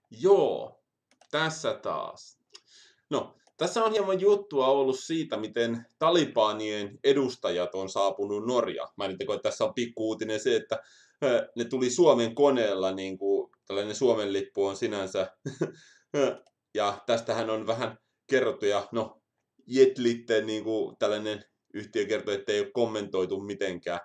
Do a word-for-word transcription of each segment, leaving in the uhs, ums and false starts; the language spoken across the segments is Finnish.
Joo, tässä taas. No, tässä on hieman juttua ollut siitä, miten Talibanien edustajat on saapunut Norjaan. Mainitteko, että tässä on pikku-uutinen se, että ne tuli Suomen koneella, niin kuin tällainen Suomen lippu on sinänsä. Ja tästähän on vähän kerrottu, ja no, Jetlitten, niin kuin tällainen yhtiö kertoi, että ei ole kommentoitu mitenkään.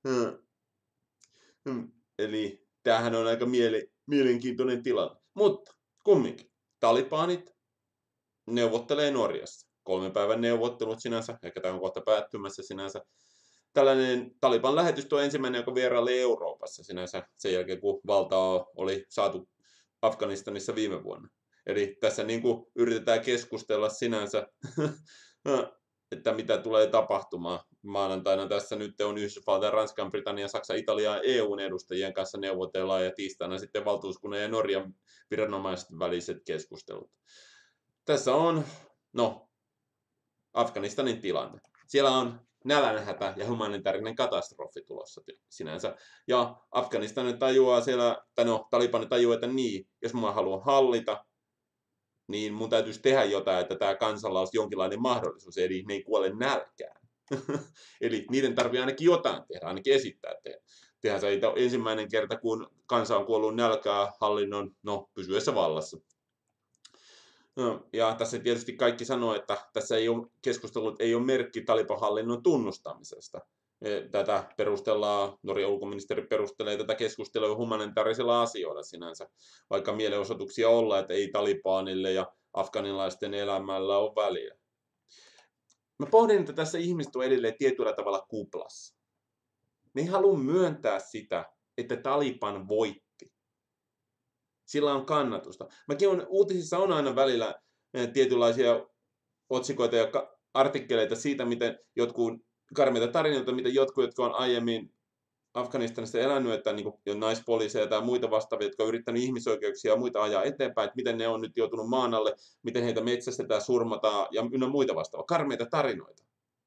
Eli tämähän on aika miele- mielenkiintoinen tilanne. Mutta kumminkin, talibanit neuvottelee Norjassa. Kolmen päivän neuvottelut sinänsä, ehkä tämä on kohta päättymässä sinänsä. Tällainen Taliban lähetystö on ensimmäinen, joka vieraili Euroopassa sinänsä sen jälkeen, kun valtaa oli saatu Afganistanissa viime vuonna. Eli tässä niin kuin yritetään keskustella sinänsä, että mitä tulee tapahtumaan. Maanantaina tässä nyt on Yhdysvaltain, Ranskan, Britannian, Saksan, Italian ja E U:n edustajien kanssa neuvotellaan ja tiistaina sitten valtuuskunnan ja Norjan viranomaisten väliset keskustelut. Tässä on, no, Afganistanin tilanne. Siellä on nälänhätä ja humanitaarinen katastrofi tulossa sinänsä. Ja Afganistanin tajuaa siellä, tai no, Taliban tajuaa, että niin, jos mä haluan hallita, niin mun täytyisi tehdä jotain, että tämä kansalla olisi jonkinlainen mahdollisuus, eli ne ei kuole nälkään. Eli niiden tarvitsee ainakin jotain tehdä, ainakin esittää tehdä. Tehdään se ensimmäinen kerta, kun kansa on kuollut nälkää hallinnon no, pysyessä vallassa. No, ja tässä tietysti kaikki sanoo, että tässä ei ole, keskustelut ei ole merkki Taliban-hallinnon tunnustamisesta. Tätä perustellaan, Norjan ulkoministeri perustelee tätä keskustelua humanitaarisilla asioilla sinänsä, vaikka mielenosoituksia olla, että ei Talibanille ja afganilaisten elämällä ole väliä. Mä pohdin, että tässä ihmiset on edelleen tietyllä tavalla kuplassa. Ne ei halua myöntää sitä, että Taliban voitti. Sillä on kannatusta. Mäkin on, uutisissa on aina välillä tietynlaisia otsikoita ja artikkeleita siitä, miten jotkut karmeita tarinoita, miten jotkut, jotka on aiemmin Afganistanissa elänyt, että niin kuin naispoliiseja tai muita vastaavia, jotka on yrittänyt ihmisoikeuksia ja muita ajaa eteenpäin, että miten ne on nyt joutunut maan alle, miten heitä metsästetään, surmataan ja ynnä muita vastaavia. Karmeita tarinoita.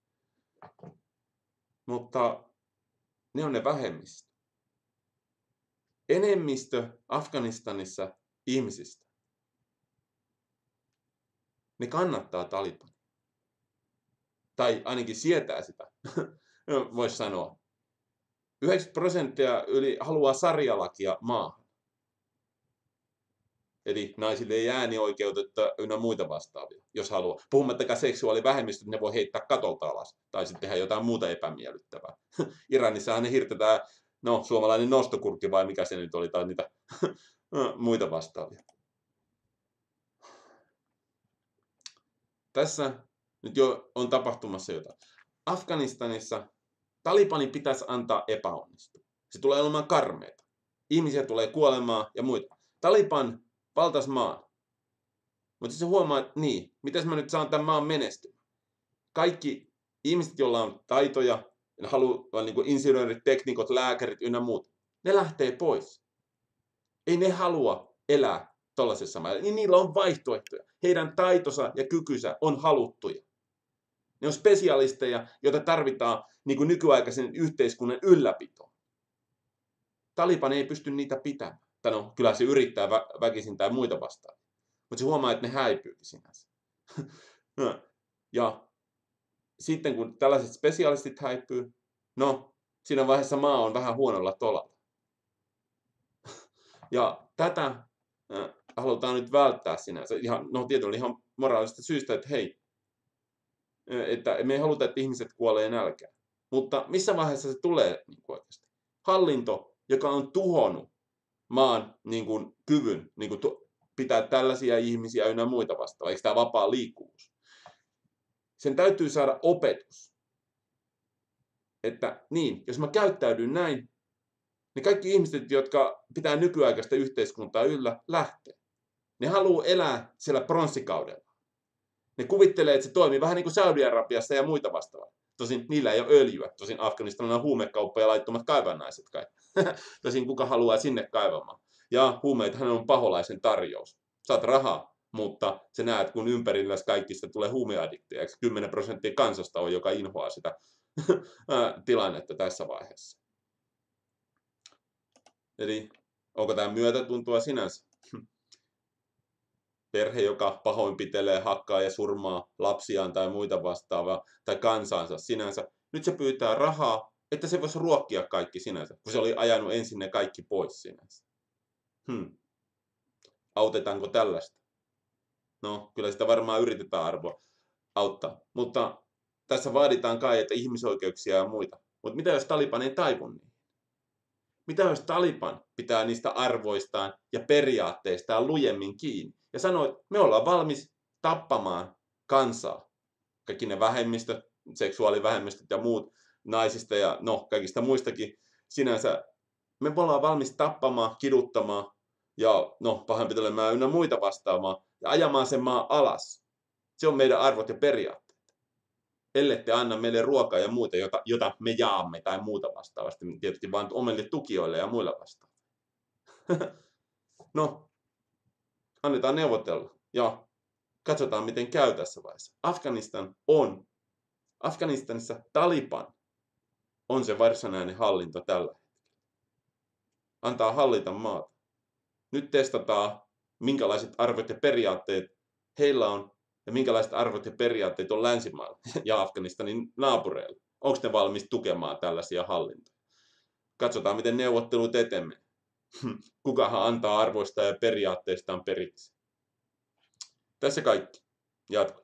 Mutta ne on ne vähemmistö. Enemmistö Afganistanissa ihmisistä. Ne kannattaa Talibania. Tai ainakin sietää sitä, voisi sanoa. yhdeksänkymmentä prosenttia yli haluaa sarjalakia maahan. Eli naisille ei äänioikeutetta ynnä muita vastaavia, jos haluaa. Puhumattakaan seksuaalivähemmistöt, ne voi heittää katolta alas. Tai sitten tehdä jotain muuta epämiellyttävää. Iranissahan ne hirtetään, no suomalainen nostokurkki vai mikä se nyt oli, tai niitä muita vastaavia. Tässä nyt jo on tapahtumassa jotain. Afganistanissa Talibanin pitäisi antaa epäonnistua. Se tulee olemaan karmeita. Ihmisiä tulee kuolemaan ja muita. Taliban valtas maan. Mutta se huomaa, että niin, miten mä nyt saan tämän maan menestymään. Kaikki ihmiset, joilla on taitoja, haluaa niin kuin insinöörit, teknikot, lääkärit ynnä muut, ne lähtee pois. Ei ne halua elää tuollaisessa maassa. Niin niillä on vaihtoehtoja. Heidän taitonsa ja kykynsä on haluttuja. Ne on spesialisteja, joita tarvitaan niin kuin nykyaikaisen yhteiskunnan ylläpitoon. Taliban ei pysty niitä pitämään. Tai no, kyllä se yrittää vä- väkisin tai muita vastaan. Mutta se huomaa, että ne häipyykin sinänsä. Ja sitten kun tällaiset spesialistit häipyy, no, siinä vaiheessa maa on vähän huonolla tolalla. Ja tätä äh, halutaan nyt välttää sinänsä. Ihan, no tietysti ihan moraalisesta syystä, että hei, että me ei haluta, että ihmiset kuolee nälkään. Mutta missä vaiheessa se tulee niin kuin oikeasti? Hallinto, joka on tuhonnut maan niin kuin, kyvyn niin kuin, tu- pitää tällaisia ihmisiä ynnä muita vastaan, eikö tämä vapaa liikkuvuus? Sen täytyy saada opetus. Että niin, jos mä käyttäydyn näin, niin kaikki ihmiset, jotka pitää nykyaikaista yhteiskuntaa yllä, lähtee. Ne haluaa elää siellä pronssikaudella. Ne kuvittelee, että se toimii vähän niin kuin Saudi-Arabiassa ja muita vastaavaa. Tosin niillä ei ole öljyä. Tosin Afganistanilla on huumekauppa ja laittomat kaivannaiset kai. Tosin kuka haluaa sinne kaivamaan. Ja huumeitahan on paholaisen tarjous. Saat rahaa, mutta sä näet, kun ympärillä kaikista tulee huumeaddikteja. kymmenen prosenttia kansasta on, joka inhoaa sitä tilannetta tässä vaiheessa. Eli onko tämä myötätuntoa sinänsä? perhe, joka pahoinpitelee, hakkaa ja surmaa lapsiaan tai muita vastaavaa, tai kansansa sinänsä. Nyt se pyytää rahaa, että se voisi ruokkia kaikki sinänsä, kun se oli ajanut ensin ne kaikki pois sinänsä. Hmm. Autetaanko tällaista? No, kyllä sitä varmaan yritetään arvoa auttaa. Mutta tässä vaaditaan kai, että ihmisoikeuksia ja muita. Mutta mitä jos Taliban ei taivu niin? Mitä jos Taliban pitää niistä arvoistaan ja periaatteistaan lujemmin kiinni ja sanoo, että me ollaan valmis tappamaan kansaa. Kaikki ne vähemmistöt, seksuaalivähemmistöt ja muut naisista ja no kaikista muistakin sinänsä. Me ollaan valmis tappamaan, kiduttamaan ja no pahoinpitelemään ynnä muita vastaamaan ja ajamaan sen maan alas. Se on meidän arvot ja periaatteet. Ellette anna meille ruokaa ja muuta, jota, jota me jaamme tai muuta vastaavasti, tietysti vain omille tukijoille ja muilla vastaavasti. No, annetaan neuvotella ja katsotaan miten käy tässä vaiheessa. Afganistan on, Afganistanissa Taliban on se varsinainen hallinto tällä hetkellä. Antaa hallita maata. Nyt testataan, minkälaiset arvot ja periaatteet heillä on ja minkälaiset arvot ja periaatteet on länsimailla ja Afganistanin naapureilla. Onko ne valmis tukemaan tällaisia hallintoja? Katsotaan, miten neuvottelut etenee. Kukahan antaa arvoista ja periaatteistaan periksi. Tässä kaikki. Jatko.